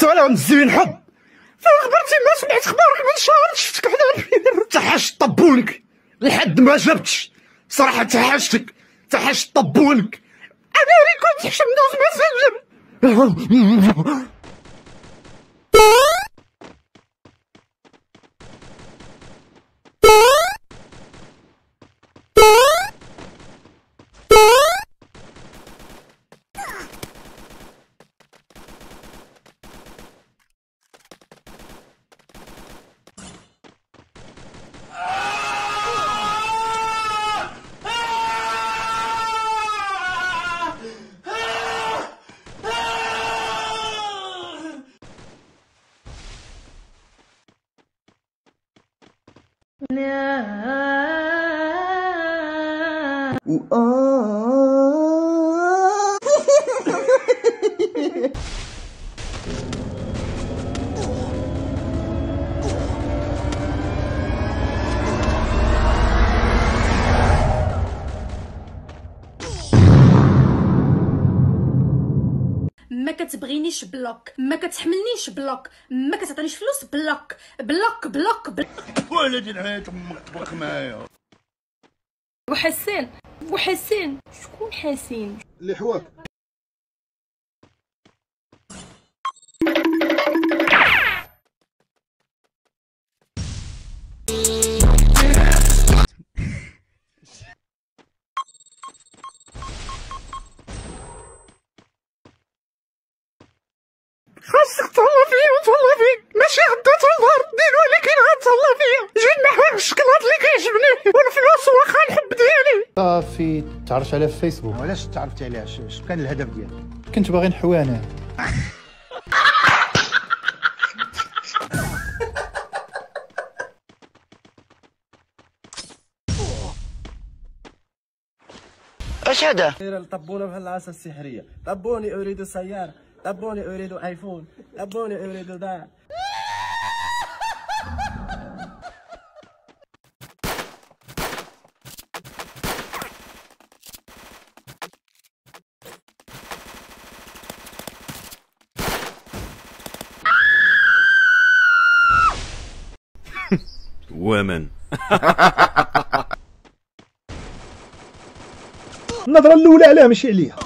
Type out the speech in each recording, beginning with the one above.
السلام الزين حب. فين خبرتي؟ ما سمعت خبارك من شهر، شفتك حدا تحشت طبونك لحد ما جبتش. صراحة تحشت طبونك. انا اللي كنت حشم ندوز ماسنجر. ما كتبغينيش بلوك، ما كتحملنيش بلوك، ما كتعطينيش فلوس بلوك بلوك بلوك بلوك. ولدي نعيط امك تبارك معايا. وحسين شكون حسين اللي حواك؟ خاصك تهلا فيا وتهلا فيك، ماشي غدا تنظهر الدين ولكن غتهلا فيا. جيت نحو الشكلاط اللي كيعجبني والفلوس واخا الحب ديالي. صافي تعرفت عليها في فيسبوك. علاش تعرفت عليها؟ اش كان الهدف ديالك؟ كنت باغي نحوانه. اش هذا؟ طبونا بحال العصا السحريه، طبوني اريد سياره، طبوني اريد ايفون، طبوني اريد دار. women. النظرة الأولى عليها ماشي عليا.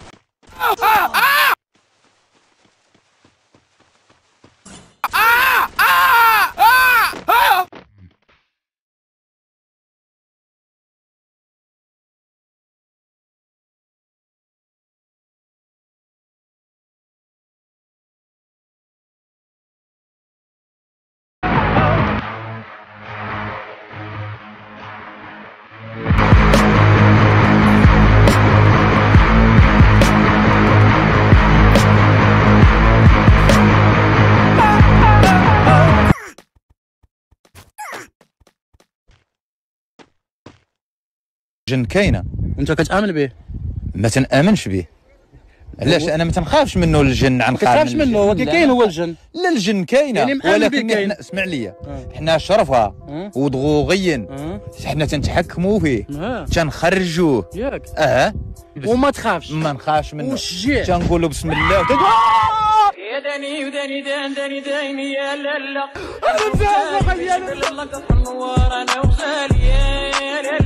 الجن كاينه، انت كتامن به؟ ما تنامنش به. علاش؟ انا ما تنخافش منه الجن. عن كتخافش منه؟ هو كاين هو الجن. لا الجن كاينه يعني ولكن حنا اسمع ليا، حنا شرفها ودغوغيا حنا تنتحكموا فيه تنخرجوه ياك وما تخافش. ما نخافش منه وشجيع تنقولوا بسم الله يا داني وداني داني يا لالا. انا